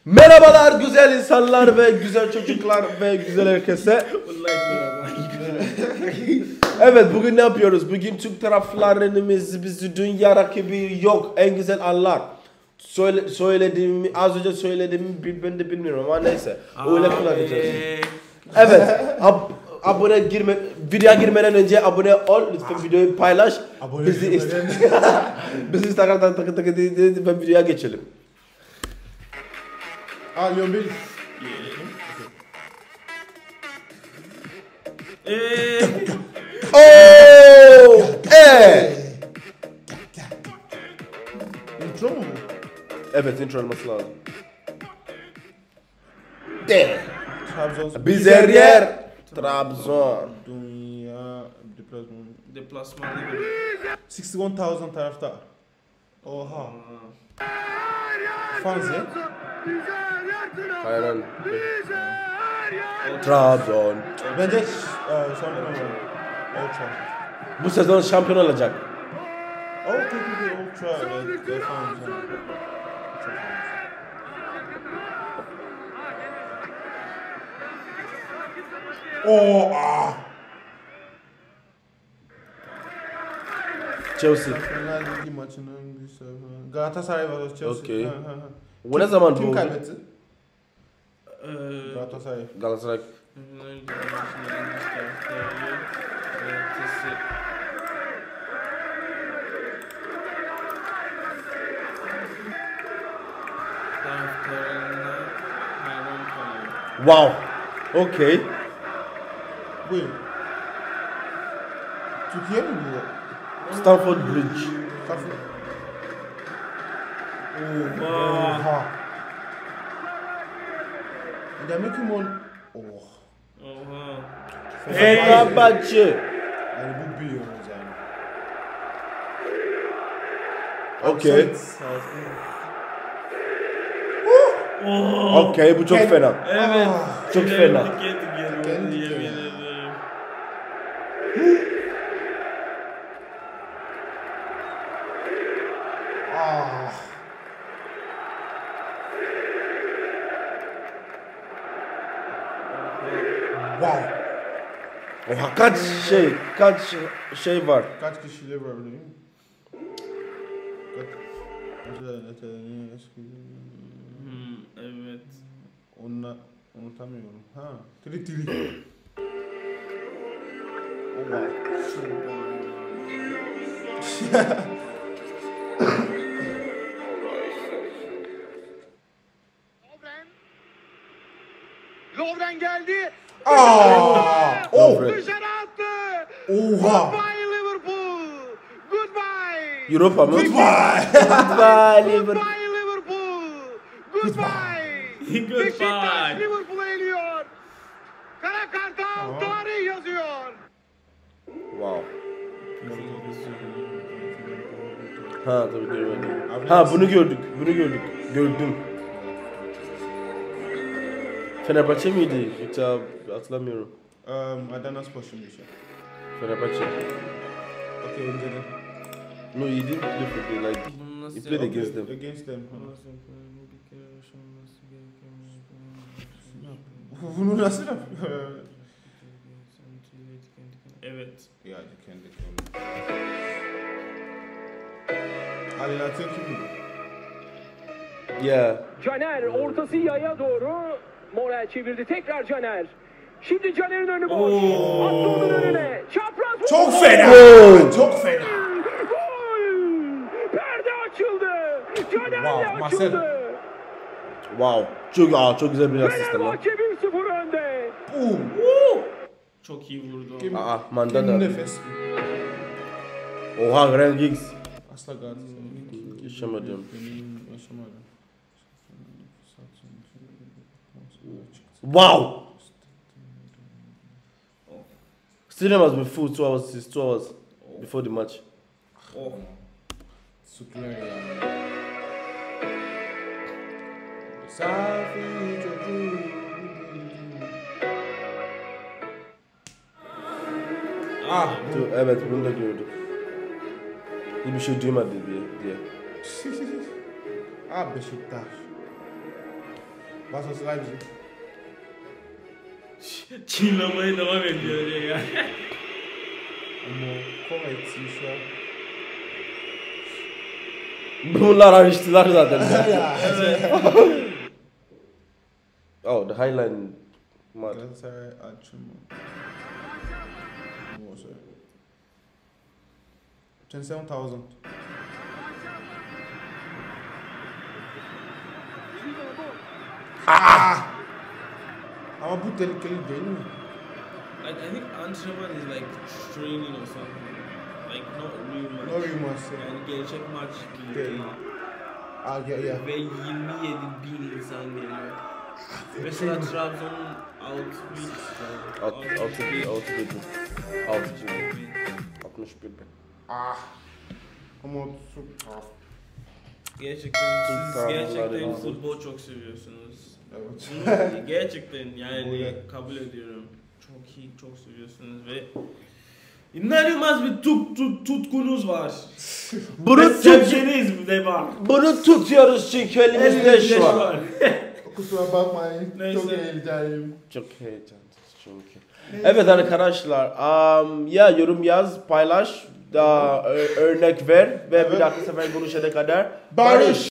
Merhabalar güzel insanlar ve güzel çocuklar ve güzel herkese. Evet, bugün ne yapıyoruz? Bugün Türk taraflarımız bizi dünya rakibi yok. En güzel anlar. Söylediğimi az önce söylediğimi ben de bilmiyorum ama neyse. Öyle kullanacağız. Evet. Videoya girmeden önce abone ol. Lütfen videoyu paylaş. Bizi Instagram'dan takip ve videoya geçelim. You're big. Oh! Intro mu? Evet, intro olması lazım. Trabzon. Biz her yer Trabzon. Dünya Deplasman. 61,000 taraftar. Oha. Fans ya? Aynen. Trabzon. Bence şampiyon olur. Old Trafford. Bu sezon şampiyon olacak. Technically Old Trafford. They're fans. Chelsea. Şampiyonlar Ligi maçının bir sebebi. Galatasaray vs Chelsea. Okay. Bu ne zaman Kim bu? kaybetti? Galatasaray. Galatasaray. Wow. Okay. Buyurun. Türkiye mi bu? Stamford Bridge. Kafı. Oha. Demek ki mol... Oh. Oha. Fenerbahçe. Yani bu büyüyoruz yani. Okay. Okay, bu çok fena. Evet. Çok fena. Yemin ederim. Wow. Oha, kaç şey var. Kaç kişiyle var değil mi? Evet. Onu unutamıyorum. Ha. Tiri. Oh Lovren geldi. Oh. Dışarı attı. Oha. Goodbye Liverpool. Goodbye. Europa mı? Goodbye. Goodbye Liverpool. Goodbye Liverpool. Goodbye. Goodbye. Beşiktaş Liverpool'a eliyor. Kara Kartal tarih yazıyor. Wow. Ha tabii görmedim. Ha bunu gördük. Gördüm. Fenerbahçe miydi? Hiç hatırlamıyorum. Adana Spor şimdi şey. Fenerbahçe. Okay, önceden. No, he didn't play for the like. He played against them. Against them. Bunu nasıl yapıyor? Evet. Ya kendi. Ali Natio kim? Yeah. Caner ortası yaya doğru. Morel çevirdi tekrar Caner. Şimdi Caner'in önü boş. Attı onun önüne. Çapraz vurdu. Çok fena. Çok fena. Gol! Perde açıldı. Caner de Wow, Marcel. açıldı. Wow. Çok güzel bir asist lan. Fenerbahçe 1-0 önde. Boom. Çok iyi vurdu. Kim? Aa, Manda Kim da. nefes? Oha, Grant Giggs. Asla Galatasaray. Yaşamadım. Yaşamadım. Wow. Stadium has been full 2 hours since 2 hours before the match. Oh. Süper yani. Safi çocuğu. Evet, bunu da gördük. Bir şey duymadı diye. Beşiktaş. Vasas Leipzig. Çiğnemeye devam ediyor ya. Ama korrekt şu an. Bunlar araştılar zaten. Evet. Oh, the Highline mod. Galatasaray açımı. No, sorry. 27,000. Ama bu tehlikeli değil mi? Like, I think antrenman is like training or something. Like not real match. No real match. Yani gerçek maç gibi Değil. değil. Yeah. Ve 27 bin insan geliyor. Mesela Trabzon'un 61 bin. Ama Gerçekten Türk siz taraftarları gerçekten lazım. futbol çok seviyorsunuz. evet. Bunu gerçekten yani Öyle. kabul ediyorum. Çok iyi, çok seviyorsunuz ve inanılmaz bir tutkunuz var. Bunu Sevginiz de var. Bunu tutuyoruz çünkü elimizde şu an. Kusura bakmayın. Neyse. Çok heyecanlıyım. Çok heyecanlıyız çünkü. Evet arkadaşlar, ya yorum yaz, paylaş, da örnek ver ve bir dahaki sefer görüşene kadar Barış.